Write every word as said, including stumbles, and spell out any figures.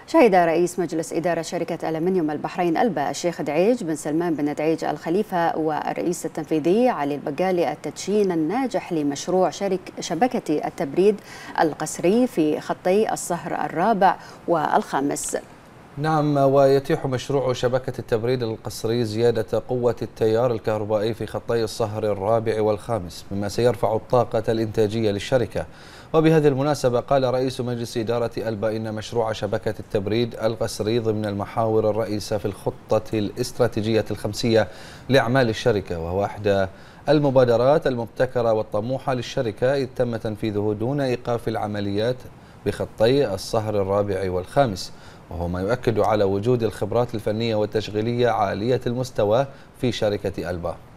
شهد رئيس مجلس إدارة شركة ألمنيوم البحرين ألبا الشيخ دعيج بن سلمان بن دعيج الخليفة والرئيس التنفيذي علي البقالي التدشين الناجح لمشروع شرك شبكة التبريد القسري في خطي الصهر الرابع والخامس. نعم، ويتيح مشروع شبكة التبريد القسري زيادة قوة التيار الكهربائي في خطي الصهر الرابع والخامس، مما سيرفع الطاقة الإنتاجية للشركة. وبهذه المناسبة قال رئيس مجلس إدارة ألبا إن مشروع شبكة التبريد القسري ضمن المحاور الرئيسة في الخطة الاستراتيجية الخمسية لأعمال الشركة، وهو إحدى المبادرات المبتكرة والطموحة للشركة، إذ تم تنفيذه دون إيقاف العمليات بخطي الصهر الرابع والخامس، وهو ما يؤكد على وجود الخبرات الفنية والتشغيلية عالية المستوى في شركة ألبا.